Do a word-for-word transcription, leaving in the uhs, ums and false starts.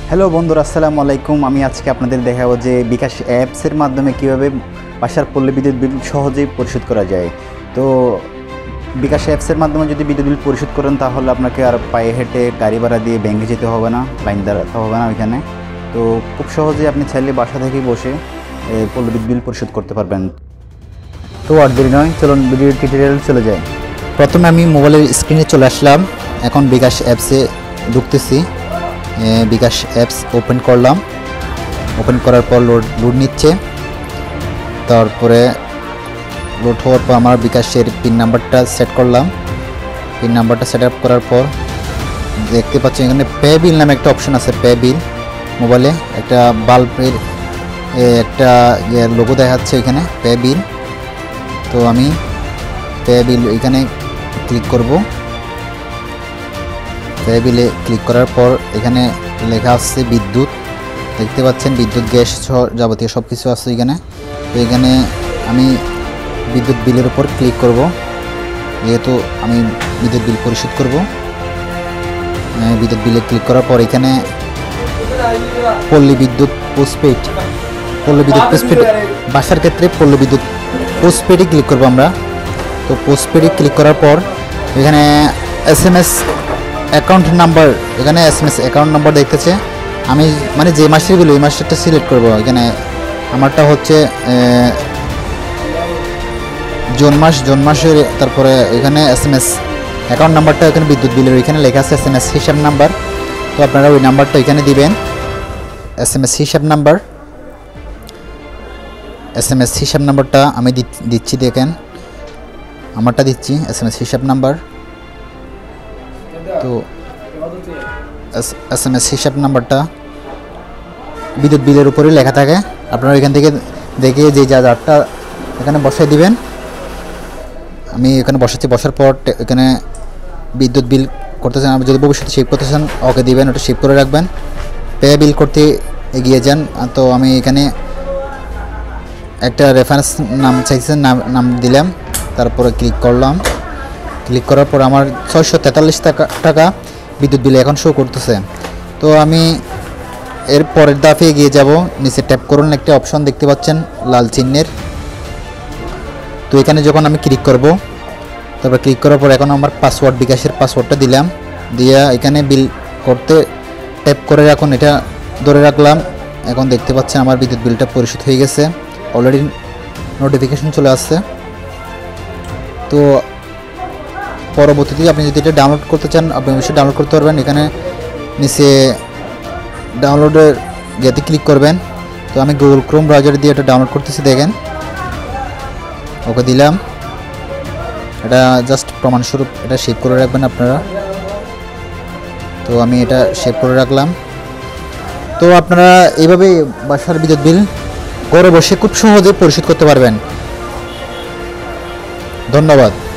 Hello বন্ধুরা, আসসালামু আলাইকুম। আমি আজকে আপনাদের দেখাবো যে বিকাশ অ্যাপসের মাধ্যমে কীভাবে বাসার পল্লী বিদ্যুৎ বিল সহজেই পরিশোধ করা যায়। তো বিকাশ অ্যাপসের মাধ্যমে যদি বিদ্যুৎ বিল পরিশোধ করেন তাহলে আপনাকে আর পায়ে হেঁটে গাড়ি ভাড়া দিয়ে ব্যাংকে যেতে হবে না, লাইন দাঁড়াতে হবে না ওইখানে। তো খুব সহজেই আপনি চাইলে বাসা থেকেই বসে পল্লী বিদ্যুৎ বিল পরিশোধ করতে পারবেন। তো আর দেরি নয়, চলুন ভিডিও টিউটোরিয়াল চলে যায়। প্রথমে আমি মোবাইলের স্ক্রিনে চলে আসলাম, এখন বিকাশ অ্যাপসে ঢুকতেছি। বিকাশ অ্যাপস ওপেন করলাম, ওপেন করার পর লোড লোড নিচ্ছে। তারপরে লোড হওয়ার পর আমার বিকাশের পিন নাম্বারটা সেট করলাম। পিন নাম্বারটা সেট আপ করার পর দেখতে পাচ্ছি এখানে পে বিল নামে একটা অপশন আছে। পে বিল মোবাইলে একটা বাল্বের একটা লোগো দেখাচ্ছে এখানে, পে বিল। তো আমি পে বিল এখানে ক্লিক করব। পে বিলে ক্লিক করার পর এখানে লেখা আছে বিদ্যুৎ, দেখতে পাচ্ছেন বিদ্যুৎ, গ্যাস যাবতীয় সব কিছু আছে এখানে। তো এখানে আমি বিদ্যুৎ বিলের উপর ক্লিক করব, যেহেতু আমি বিদ্যুৎ বিল পরিশোধ করব। বিদ্যুৎ বিলে ক্লিক করার পর এখানে পল্লী বিদ্যুৎ পোস্টপেড, পল্লী বিদ্যুৎ পোস্টপেড বাসার ক্ষেত্রে পল্লী বিদ্যুৎ পোস্টপেডে ক্লিক করব আমরা। তো পোস্টপেডে ক্লিক করার পর এখানে S M S account number, এখানে S M S account number দেখতেছে। আমি মানে যে মাসের বিল ওই মাসেরটা সিলেক্ট করব। এখানে আমারটা হচ্ছে জুন মাস, জুন মাসের। তারপরে এখানে এস এম এস অ্যাকাউন্ট নাম্বারটা এখানে বিদ্যুৎ বিলের ওইখানে লেখা আছে এস এম এস হিসাব নাম্বার। তো আপনারা ওই নাম্বারটা এখানে দিবেন, এস এম এস হিসাব নাম্বার। এস এম এস হিসাব নাম্বারটা আমি দিচ্ছি, দেখেন আমারটা দিচ্ছি এস এম এস হিসাব নাম্বার। তো এস এম এস হিসাব নাম্বারটা বিদ্যুৎ বিলের উপরে লেখা থাকে, আপনারা এখান থেকে দেখে যে যা যারটা এখানে বসাই দিবেন। আমি এখানে বসাচ্ছি, বসার পর এখানে বিদ্যুৎ বিল করতে চান, যদি ভবিষ্যতে সেভ করতে চান ওকে দিবেন, ওটা সেভ করে রাখবেন। পে বিল করতে এগিয়ে যান। তো আমি এখানে একটা রেফারেন্স নাম চাইছে, নাম নাম দিলাম, তারপরে ক্লিক করলাম। ক্লিক করার পর আমার ছয়শো তেতাল্লিশ টাকা টাকা বিদ্যুৎ বিলে এখন শো করতেছে। তো আমি এর পরের ধাপে এগিয়ে যাব। নিচে ট্যাপ করুন, একটা অপশন দেখতে পাচ্ছেন লাল চিহ্নের। তো এখানে যখন আমি ক্লিক করব, তারপর ক্লিক করার পর এখন আমার পাসওয়ার্ড, বিকাশের পাসওয়ার্ডটা দিলাম, দিয়ে এখানে বিল করতে ট্যাপ করে রাখুন, এটা ধরে রাখলাম। এখন দেখতে পাচ্ছেন আমার বিদ্যুৎ বিলটা পরিশোধ হয়ে গেছে, অলরেডি নোটিফিকেশন চলে আসছে। তো পরবর্তীতে আপনি যদি এটা ডাউনলোড করতে চান আপনি অবশ্যই ডাউনলোড করতে পারবেন। এখানে নিচে ডাউনলোডের ইয়েতে ক্লিক করবেন। তো আমি গুগল ক্রোম ব্রাউজার দিয়ে এটা ডাউনলোড করতেছি, দেখেন ওকে দিলাম। এটা জাস্ট প্রমাণস্বরূপ এটা সেভ করে রাখবেন আপনারা। তো আমি এটা সেভ করে রাখলাম। তো আপনারা এইভাবে বাসার বিদ্যুৎ বিল ঘরে বসে খুব সহজে পরিশোধ করতে পারবেন। ধন্যবাদ।